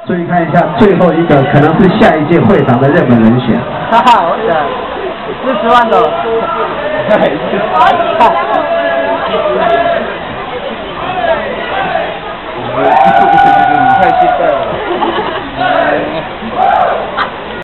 注意看一下最后一个，可能是下一届会长的热门人选。 哈哈，我想40万的。